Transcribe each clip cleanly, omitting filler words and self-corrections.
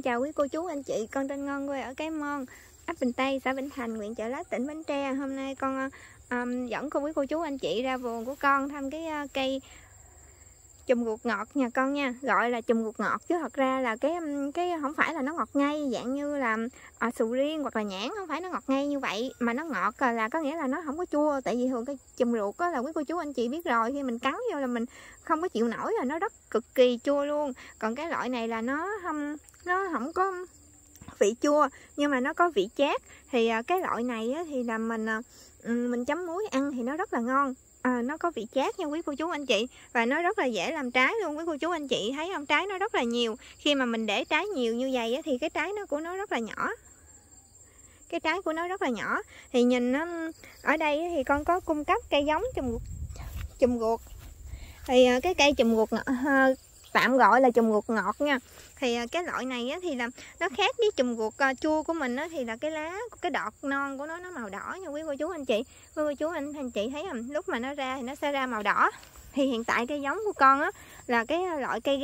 chào quý cô chú anh chị, con tên Ngon quê ở Cái Mon, ấp Bình Tây, xã Vĩnh Thành, huyện Chợ Lách, tỉnh Bến Tre. Hôm nay con dẫn quý cô chú anh chị ra vườn của con thăm cái cây chùm ruột ngọt nhà con nha. Gọi là chùm ruột ngọt chứ thật ra là cái không phải là nó ngọt ngay dạng như là sầu riêng hoặc là nhãn, không phải nó ngọt ngay như vậy, mà nó ngọt là có nghĩa là nó không có chua. Tại vì thường cái chùm ruột là quý cô chú anh chị biết rồi, khi mình cắn vô là mình không có chịu nổi, là nó rất cực kỳ chua luôn. Còn cái loại này là nó không có vị chua nhưng mà nó có vị chát. Thì cái loại này thì là mình chấm muối ăn thì nó rất là ngon. Nó có vị chát nha quý cô chú anh chị, và nó rất là dễ làm trái luôn quý cô chú anh chị thấy không, trái nó rất là nhiều. Khi mà mình để trái nhiều như vậy thì cái trái của nó rất là nhỏ, cái trái của nó rất là nhỏ. Thì nhìn ở đây thì con có cung cấp cây giống chùm ruột. Thì cái cây chùm ruột tạm gọi là chùm ruột ngọt nha. Thì cái loại này thì là nó khác với chùm ruột chua của mình thì là cái lá, cái đọt non của nó màu đỏ nha quý cô chú anh chị. Quý cô chú anh chị thấy không, lúc mà nó ra thì nó sẽ ra màu đỏ. Thì hiện tại cây giống của con là cái loại cây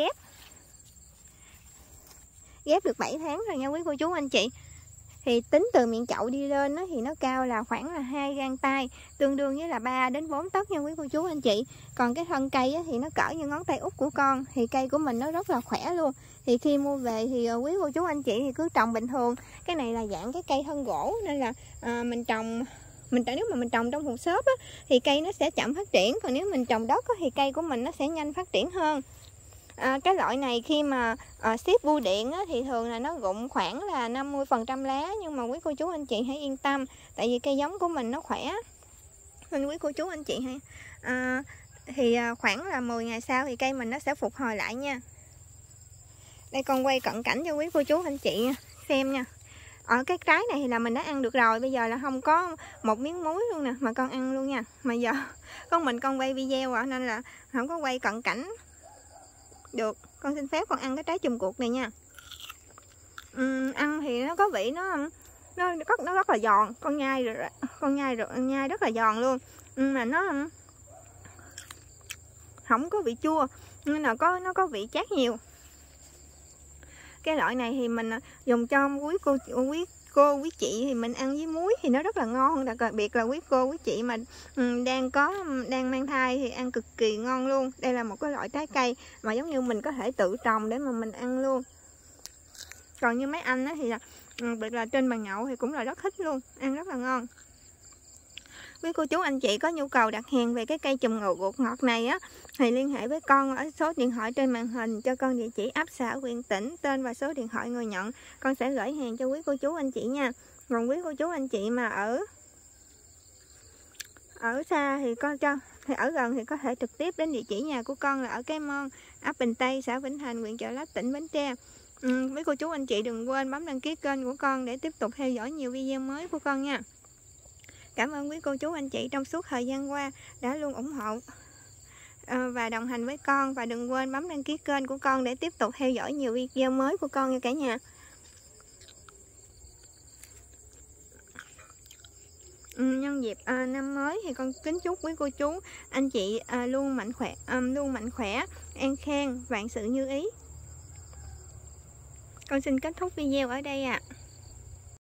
ghép được 7 tháng rồi nha quý cô chú anh chị. Thì tính từ miệng chậu đi lên thì nó cao là khoảng là 2 gang tay, tương đương với là 3 đến 4 tấc nha quý cô chú anh chị. Còn cái thân cây thì nó cỡ như ngón tay út của con. Thì cây của mình nó rất là khỏe luôn. Thì khi mua về thì quý cô chú anh chị thì cứ trồng bình thường. Cái này là dạng cái cây thân gỗ nên là nếu mà mình trồng trong thùng xốp thì cây nó sẽ chậm phát triển. Còn nếu mình trồng đất thì cây của mình nó sẽ nhanh phát triển hơn. Cái loại này khi mà ship bưu điện thì thường là nó rụng khoảng là 50% lá. Nhưng mà quý cô chú anh chị hãy yên tâm, tại vì cây giống của mình nó khỏe nên quý cô chú anh chị thì khoảng là 10 ngày sau thì cây mình nó sẽ phục hồi lại nha. Đây con quay cận cảnh cho quý cô chú anh chị xem nha. Ở cái trái này thì là mình đã ăn được rồi, bây giờ là không có một miếng muối luôn nè, mà con ăn luôn nha. Mà giờ con quay video nên là không có quay cận cảnh được. Con xin phép con ăn cái trái chùm ruột này nha. Ăn thì nó có vị, nó rất là giòn. Con nhai rất là giòn luôn. Mà nó không có vị chua nên là nó có vị chát nhiều. Cái loại này thì mình dùng cho quý cô quý chị thì mình ăn với muối thì nó rất là ngon. Đặc biệt là quý cô quý chị mà đang mang thai thì ăn cực kỳ ngon luôn. Đây là một cái loại trái cây mà giống như mình có thể tự trồng để mà mình ăn luôn. Còn như mấy anh thì là biệt là trên bàn nhậu thì cũng là rất thích luôn, ăn rất là ngon. Quý cô chú anh chị có nhu cầu đặt hàng về cái cây chùm ruột ngọt này thì liên hệ với con ở số điện thoại trên màn hình, cho con địa chỉ ấp xã huyện tỉnh, tên và số điện thoại người nhận. Con sẽ gửi hàng cho quý cô chú anh chị nha. Còn quý cô chú anh chị mà ở xa thì ở gần thì có thể trực tiếp đến địa chỉ nhà của con là ở Cái Mon, ấp Bình Tây, xã Vĩnh Thành, huyện Chợ Lách, tỉnh Bến Tre. Quý cô chú anh chị đừng quên bấm đăng ký kênh của con để tiếp tục theo dõi nhiều video mới của con nha. Cảm ơn quý cô chú anh chị trong suốt thời gian qua đã luôn ủng hộ và đồng hành với con. Và đừng quên bấm đăng ký kênh của con để tiếp tục theo dõi nhiều video mới của con nha cả nhà. Nhân dịp năm mới thì con kính chúc quý cô chú anh chị luôn mạnh khỏe, an khang, vạn sự như ý. Con xin kết thúc video ở đây ạ.